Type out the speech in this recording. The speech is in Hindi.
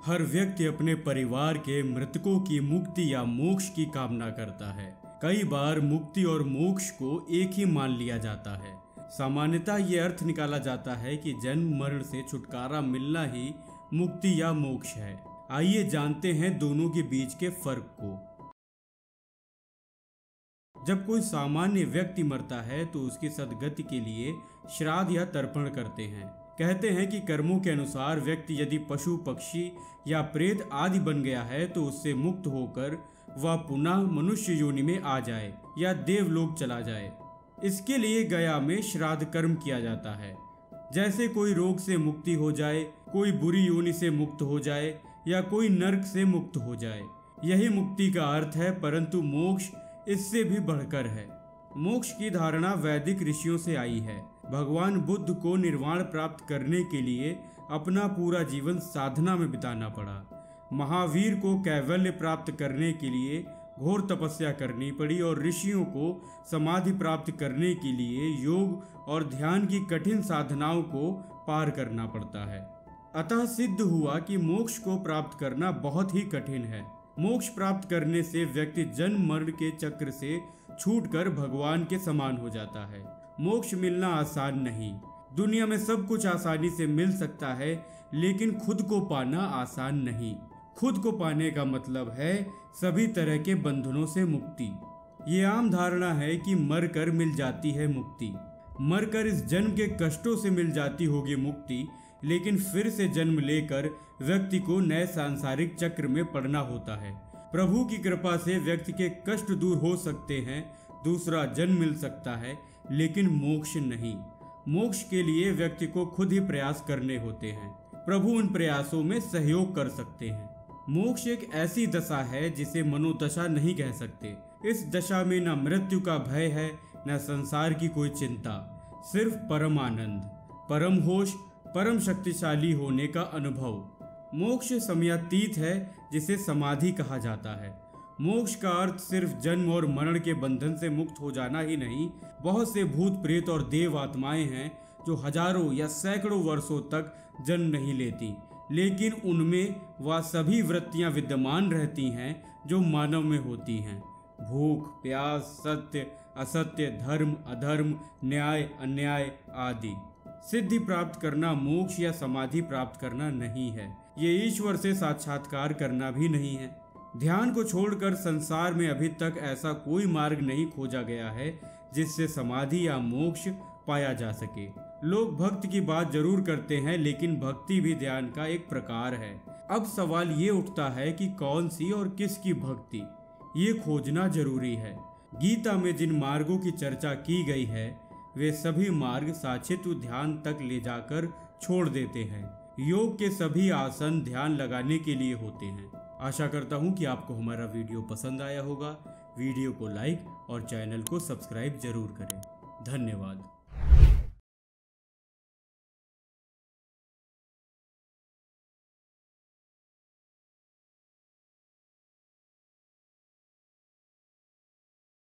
हर व्यक्ति अपने परिवार के मृतकों की मुक्ति या मोक्ष की कामना करता है। कई बार मुक्ति और मोक्ष को एक ही मान लिया जाता है। सामान्यतः ये अर्थ निकाला जाता है कि जन्म मरण से छुटकारा मिलना ही मुक्ति या मोक्ष है। आइए जानते हैं दोनों के बीच के फर्क को। जब कोई सामान्य व्यक्ति मरता है तो उसकी सद्गति के लिए श्राद्ध या तर्पण करते हैं। कहते हैं कि कर्मों के अनुसार व्यक्ति यदि पशु पक्षी या प्रेत आदि बन गया है तो उससे मुक्त होकर वह पुनः मनुष्य योनि में आ जाए या देवलोक चला जाए। इसके लिए गया में श्राद्ध कर्म किया जाता है। जैसे कोई रोग से मुक्ति हो जाए, कोई बुरी योनि से मुक्त हो जाए या कोई नरक से मुक्त हो जाए, यही मुक्ति का अर्थ है। परंतु मोक्ष इससे भी बढ़कर है। मोक्ष की धारणा वैदिक ऋषियों से आई है। भगवान बुद्ध को निर्वाण प्राप्त करने के लिए अपना पूरा जीवन साधना में बिताना पड़ा। महावीर को कैवल्य प्राप्त करने के लिए घोर तपस्या करनी पड़ी और ऋषियों को समाधि प्राप्त करने के लिए योग और ध्यान की कठिन साधनाओं को पार करना पड़ता है। अतः सिद्ध हुआ कि मोक्ष को प्राप्त करना बहुत ही कठिन है। मोक्ष प्राप्त करने से व्यक्ति जन्म मरण के चक्र से छूटकर भगवान के समान हो जाता है। मोक्ष मिलना आसान नहीं। दुनिया में सब कुछ आसानी से मिल सकता है, लेकिन खुद को पाना आसान नहीं। खुद को पाने का मतलब है सभी तरह के बंधनों से मुक्ति। ये आम धारणा है कि मरकर मिल जाती है मुक्ति, मरकर इस जन्म के कष्टों से मिल जाती होगी मुक्ति, लेकिन फिर से जन्म लेकर व्यक्ति को नए सांसारिक चक्र में पड़ना होता है। प्रभु की कृपा से व्यक्ति के कष्ट दूर हो सकते हैं, दूसरा जन्म मिल सकता है, लेकिन मोक्ष नहीं। मोक्ष के लिए व्यक्ति को खुद ही प्रयास करने होते हैं। प्रभु उन प्रयासों में सहयोग कर सकते हैं। मोक्ष एक ऐसी दशा है जिसे मनोदशा नहीं कह सकते। इस दशा में न मृत्यु का भय है, न संसार की कोई चिंता, सिर्फ परम आनंद, परम होश, परम शक्तिशाली होने का अनुभव। मोक्ष समयातीत है, जिसे समाधि कहा जाता है। मोक्ष का अर्थ सिर्फ जन्म और मरण के बंधन से मुक्त हो जाना ही नहीं। बहुत से भूत प्रेत और देव आत्माएं हैं जो हजारों या सैकड़ों वर्षों तक जन्म नहीं लेती, लेकिन उनमें वह सभी वृत्तियां विद्यमान रहती हैं जो मानव में होती हैं। भूख, प्यास, सत्य, असत्य, धर्म, अधर्म, न्याय, अन्याय आदि। सिद्धि प्राप्त करना मोक्ष या समाधि प्राप्त करना नहीं है। ये ईश्वर से साक्षात्कार करना भी नहीं है। ध्यान को छोड़कर संसार में अभी तक ऐसा कोई मार्ग नहीं खोजा गया है जिससे समाधि या मोक्ष पाया जा सके। लोग भक्त की बात जरूर करते हैं, लेकिन भक्ति भी ध्यान का एक प्रकार है। अब सवाल ये उठता है कि कौन सी और किसकी भक्ति, ये खोजना जरूरी है। गीता में जिन मार्गों की चर्चा की गई है वे सभी मार्ग साक्षित्व ध्यान तक ले जाकर छोड़ देते हैं। योग के सभी आसन ध्यान लगाने के लिए होते हैं। आशा करता हूँ कि आपको हमारा वीडियो पसंद आया होगा। वीडियो को लाइक और चैनल को सब्सक्राइब जरूर करें। धन्यवाद।